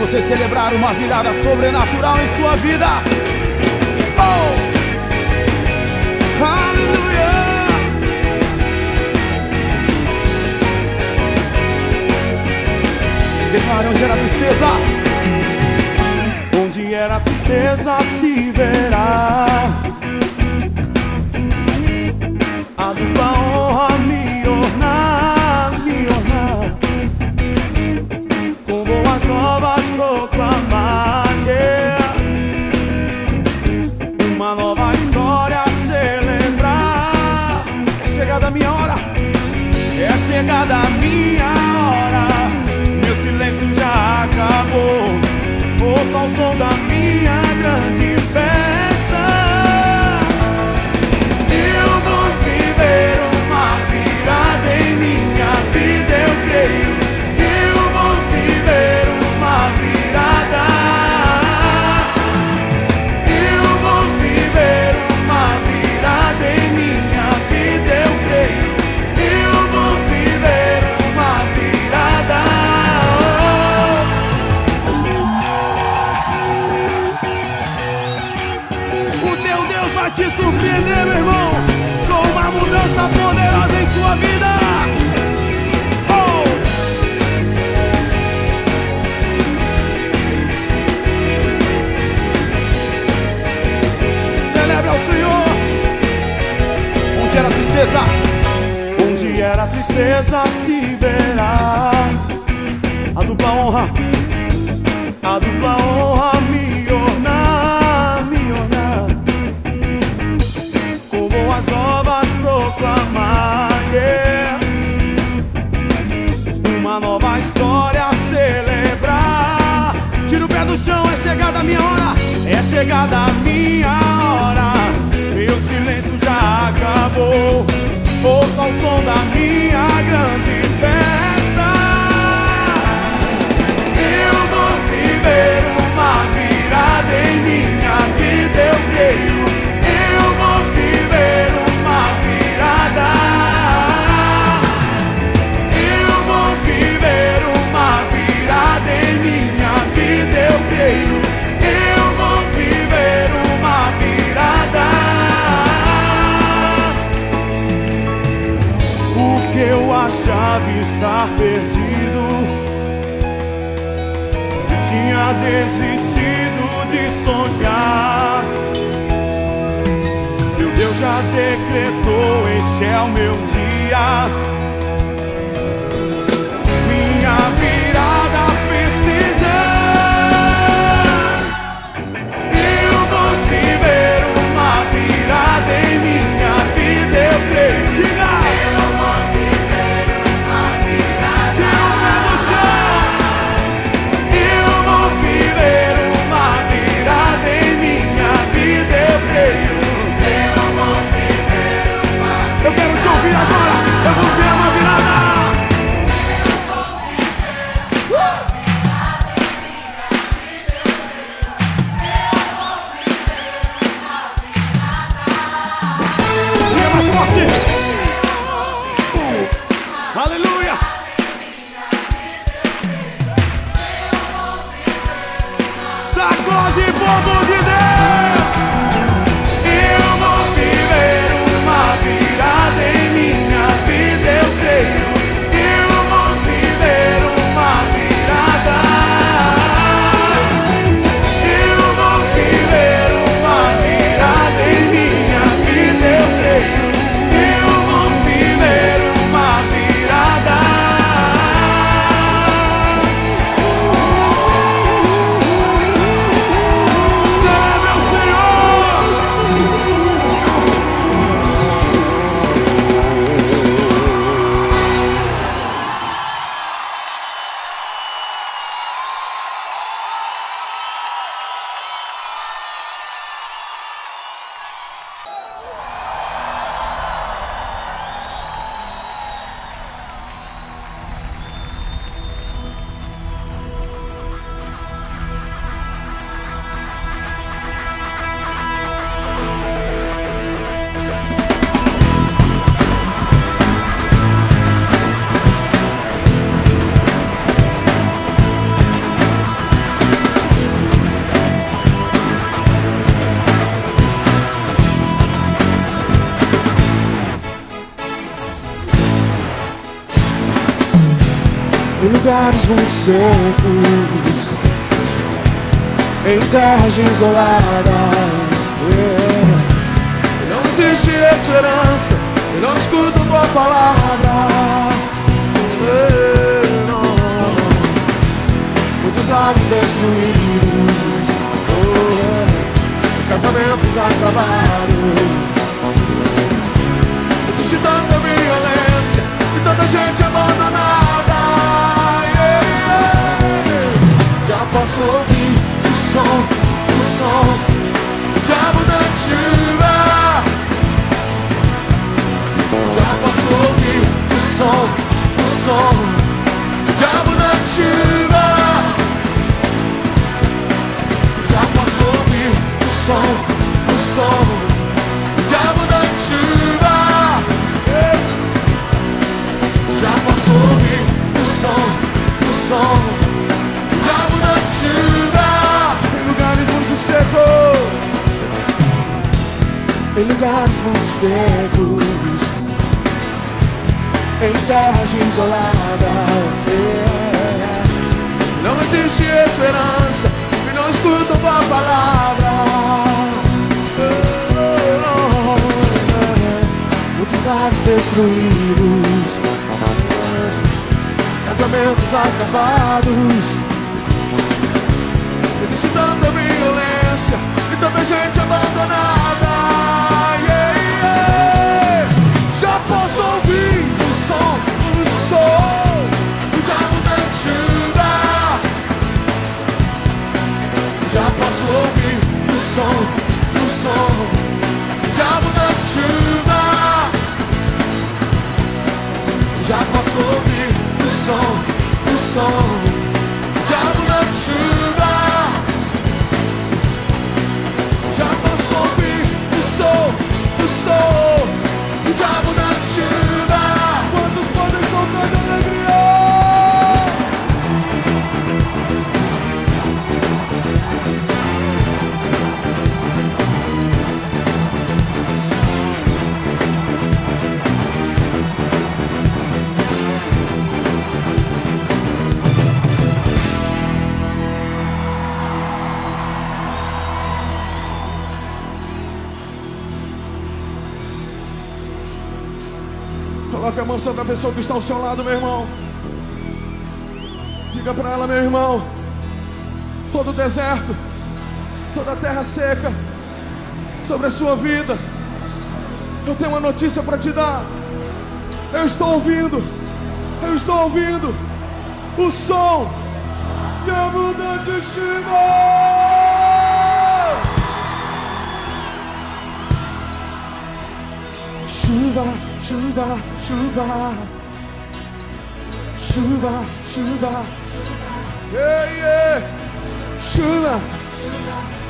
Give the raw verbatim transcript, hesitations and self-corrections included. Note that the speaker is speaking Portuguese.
você celebrar uma virada sobrenatural em sua vida. Oh! Aleluia! Declare onde era a tristeza. Onde era a tristeza se verá a dupla honra me ornar, me ornar, com boas novas proclamar, yeah. Uma nova história a celebrar. É chegada a minha hora, é chegada a minha hora. Meu silêncio já acabou, ouça o som da minha grande festa. Eu vou viver uma virada em minha vida, eu creio. Eu vou viver uma virada. Eu vou viver uma virada em minha vida, eu creio. Eu vou viver uma virada. Vai te surpreender, meu irmão, com uma mudança poderosa em sua vida. Oh! Celebre ao Senhor. Onde era a tristeza, onde era a tristeza se verá a dupla honra, a dupla honra me ornar, me ornar, boas novas proclamar, yeah. Uma nova história a celebrar. Tira o pé do chão, é chegada a minha hora, é chegada a minha hora. Meu silêncio já acabou, ouça o som da minha grande festa. Eu vou viver uma virada em minha vida, eu creio. Eu vou viver uma virada. Eu vou viver uma virada em minha vida, eu creio. Eu vou viver uma virada. O que eu achava estar perdido, tinha desistido de sonhar. Deus já decretou, este é o meu dia. Minha virada festejar. Eu vou viver uma virada em minha vida, eu creio. Diga! Eu vou viver uma virada. Tira o pé do chão. Eu vou viver uma virada em minha vida, eu creio. Eu quero te ouvir agora. Eu vou ver. em lugares muito secos, em terras isoladas. Yeah. Não existe esperança, eu não escuto tua palavra. Yeah, não. Muitos lares destruídos, oh, yeah. Casamentos acabados. Existe tanta violência e tanta gente abandonada. Yeah, yeah. Já posso ouvir o som, o som de abundante chuva. Já posso ouvir o som, o som de abundante chuva. Já posso ouvir o som, o som de abundante chuva. Já posso ouvir o som, o som de abundante chuva. Em lugares muito secos, em lugares muito secos, em terras isoladas. Yeah. Não existe esperança e não escuto tua palavra. Oh, yeah. Muitos lares destruídos, casamentos acabados. Existe tanta violência e tanta gente abandonada. Yeah, yeah. Já posso ouvir o som, o som de abundante chuva. Já posso ouvir o som, o som de abundante chuva. Já posso ouvir o som, o som de abundante chuva. Já posso ouvir o som, o som de abundante chuva. Quantos podem soltar de alegria? Coloque a mão sobre a pessoa que está ao seu lado, meu irmão. Diga para ela, meu irmão, todo deserto, toda terra seca sobre a sua vida, eu tenho uma notícia para te dar. Eu estou ouvindo, eu estou ouvindo o som de abundante chuva. Chuva, chuva, chuva, chuva, chuva, yeah, yeah. Chuva,